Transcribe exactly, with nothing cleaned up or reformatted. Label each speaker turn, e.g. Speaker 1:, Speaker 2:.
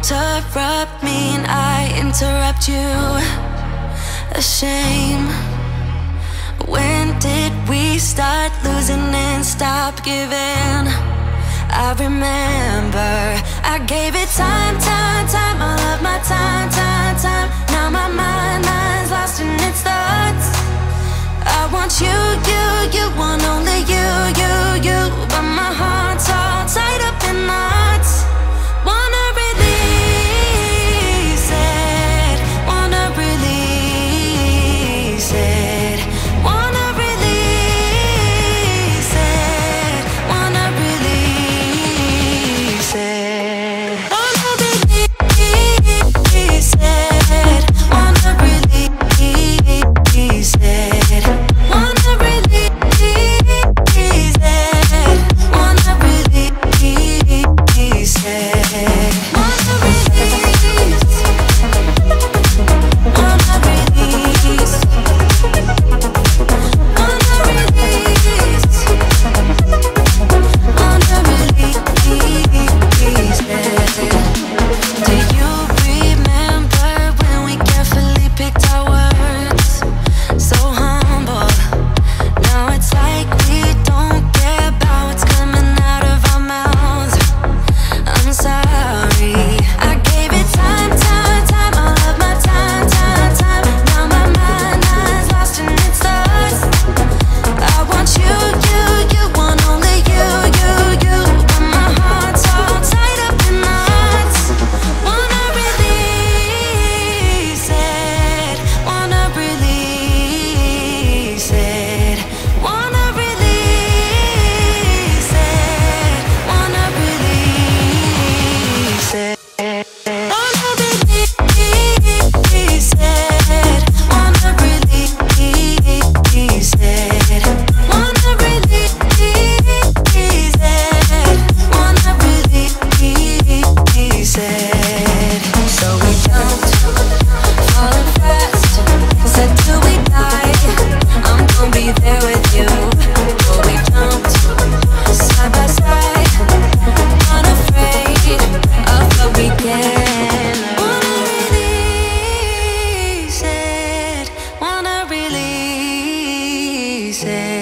Speaker 1: interrupt me and I interrupt you. A shame. When did we start losing and stop giving? I remember I gave it time, time, time, all of my time, time, time. Now my mind, mind's lost in its thoughts. I want you, you, you want only you, you, you. But my heart's all tied up in knots. Wanna release it, wanna release it, wanna release it, wanna release it, wanna release it, wanna release it, wanna release it, wanna release it. Say